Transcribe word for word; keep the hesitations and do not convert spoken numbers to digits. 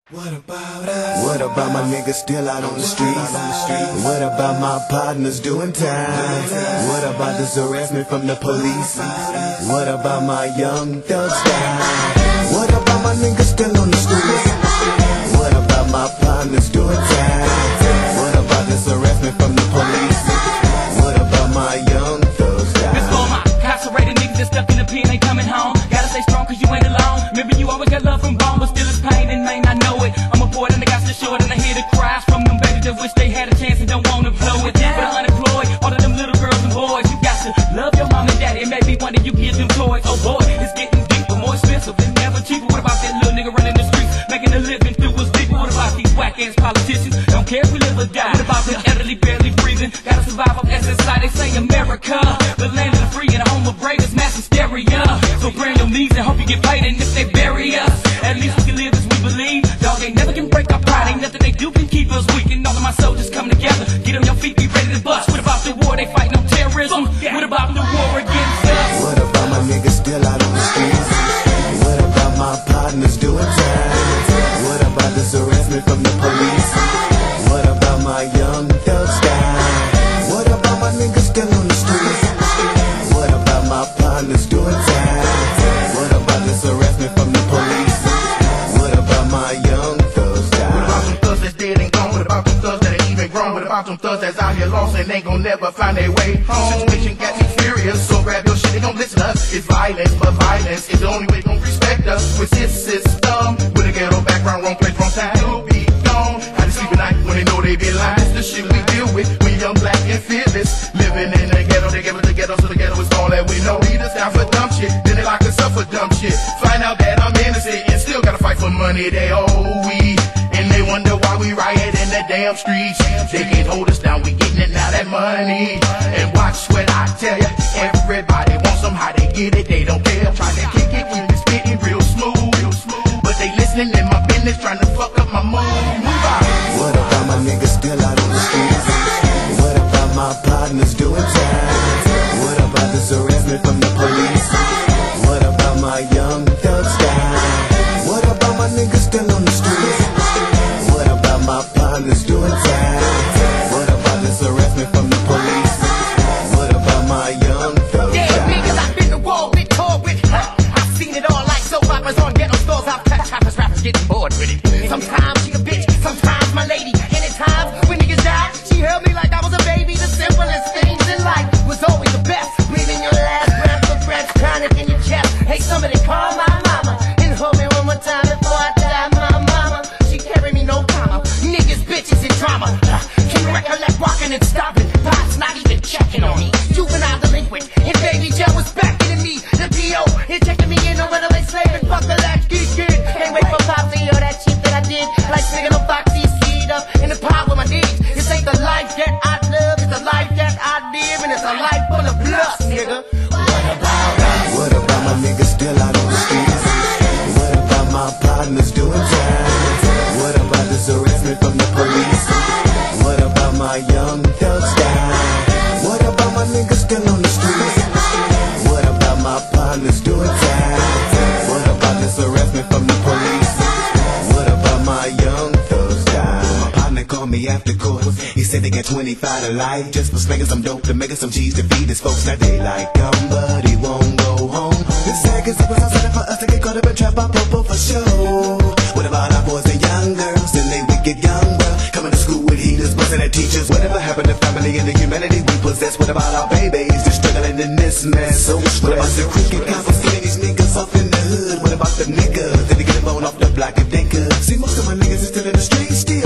What about us? What about my niggas still out on the streets? What about my partners doing time? What about this harassment from the police? What about my young thug style? What about my niggas still on the streets? What about my partners doing time? What about this harassment from the police? What about my young thug style? This for my incarcerated niggas that stuck in the pen, ain't coming home. Gotta stay strong cause you ain't alone. Remember you always got love from bone, but still it's pain and may not know it. I'm a boy and I got so short and I hear the cries from them babies that wish they had a chance and don't wanna blow it. But I'm unemployed, all of them little girls and boys. You got to love your mom and daddy and maybe one day you give them toys. Oh boy, it's getting deeper, more expensive and never cheaper. What about that little nigga running the streets, making a living through his people? What about these whack ass politicians? Don't care if we live or die. What about the elderly barely breathing? Gotta survive on S S I, they say America, the land of the free and the home of brave is mass hysteria. So bring your knees and hope you get paid, and if they bury us, at least we can live as we believe. Dog, they never can break our pride, ain't nothing they do can keep us weak. And all of my soldiers come together, get on your feet, be ready to bust. What about the war they fight, no terrorism? What about the war against us? What about my niggas still out on the streets? What about my partners doing time? What about this harassment from the police? What about my young thug style? What about my niggas still on the streets? What about my partners doing time? What about this harassment from the police? What about my young thug style? What about them thugs that's dead and gone? What about them thugs that ain't even grown? What about them thugs that's out here lost and ain't gon' never find their way home? Situation got me furious, so grab your shit, they don't listen to us. It's violence, but violence is the only way they gon' respect us. With this system, with a ghetto background, wrong place, wrong time, you'll be gone. How they sleep at night when they know they be lying? It's the shit we deal with when young, black, and fearless. Living in the ghetto, they give us the ghetto, so the ghetto is all that we know. Lead us down for dumb shit, then they lock us up for dumb shit. Find out that I'm innocent and still gotta fight for money they owe we. And they wonder why we riot in the damn streets. They can't hold us down, we getting it now, that money. And watch what I tell ya, everybody wants them, how they get it, they don't care. Try to kick it, keep it spitting real smooth, real smooth. But they listening in my business, trying to fuck up my mood. Move out. What about my niggas still out on the streets? What about my partners doing time? What about this harassment from the police? What about my young thug style? What about my niggas still on the streets? What about my partners doing time? What about this harassment from the police? What about my young thug Yeah, style? niggas, I've been to war with, tour with, huh? I've seen it all like soap operas on ghetto stores. I've cut choppers, rappers getting bored with it. Sometimes she a bitch, sometimes my lady. And at times when niggas died, she held me like I was a baby. The simplest things in life was always the best. Breathing your last breath, the breath chronic in your chest. Hey, somebody call my mama and hold me one more time before I die. My mama, she carried me no comma. Niggas, bitches, and drama. Uh, Can you recollect walking and stopping? Pops not even checking on me. Juvenile delinquent, and baby jail was backing to me. The P O is taking me in over the way slaving. Fuck the latchkey kid. Can't wait for Pops to hear that shit that I did. Like singing on Foxy, skied up in the pot with my knees. This ain't the life that I love, it's the life that I live, and it's a life full of blood, nigga. What about us? What about my niggas still out on the streets? What about my partners doing time? What about this harassment from the police? What about my young thug style? What about my niggas still on the streets? What about my partners doing time? What about this harassment from the police? What about my young thug style? My partner called me after court. He said they got twenty-five to life just for slinging some dope to making some cheese to feed his folks. Now they like him, but he won't go home. It's sad cause it was outside for us to get caught up in trap by popo for sure. What about our boys and young girls and they wicked young world? Coming to school with heaters, busting at teachers. Whatever happened to family and the humanity we possess? What about our babies just struggling in this mess? So what about the crooked cops getting these niggas off in the hood? What about the niggas? Did they get them on off the block if they could? See, most of my niggas is still in the streets still.